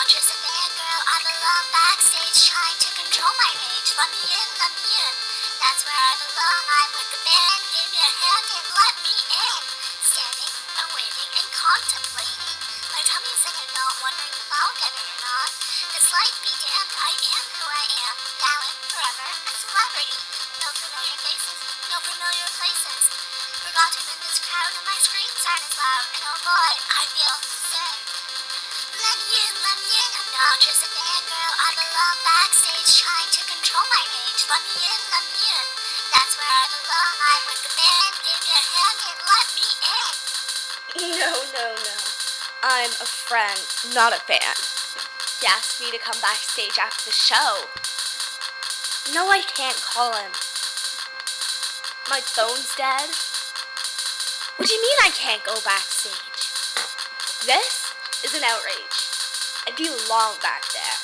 not just a fangirl, I belong backstage trying to control my rage. Let me in, let me in. That's where I belong. I'm with the band. Give me a hand and let me in. Standing and waiting and contemplating. My tummy's singing, not wondering if I'll get it or not. This life be damned, I am who I am. Now and forever, a celebrity. No familiar faces, no familiar places. Forgotten in this crowd and my screams aren't as loud. And oh boy, I feel sick. Let me in, let me in. I'm not just a fangirl, I belong backstage trying to control my rage. Let me in, let me in. That's where I belong. I'm with the band. Give me a hand and let me in. No. I'm a friend, not a fan. He asked me to come backstage after the show. No, I can't call him. My phone's dead. What do you mean I can't go backstage? This is an outrage. I belong back there.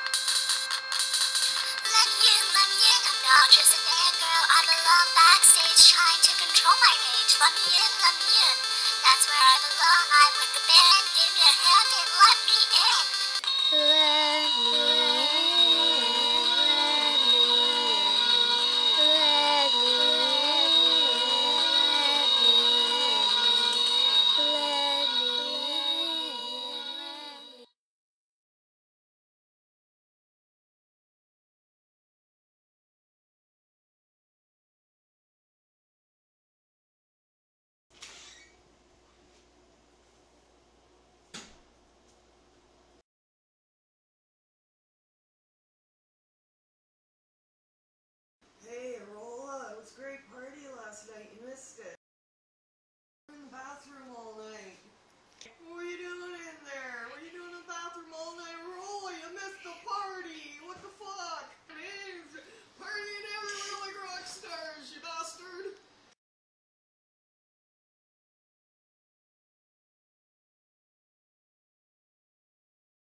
Let me in, let me in. I'm not just a fangirl, I belong backstage trying to control my rage. Let me in, let me in. That's where I belong. I'm with the band.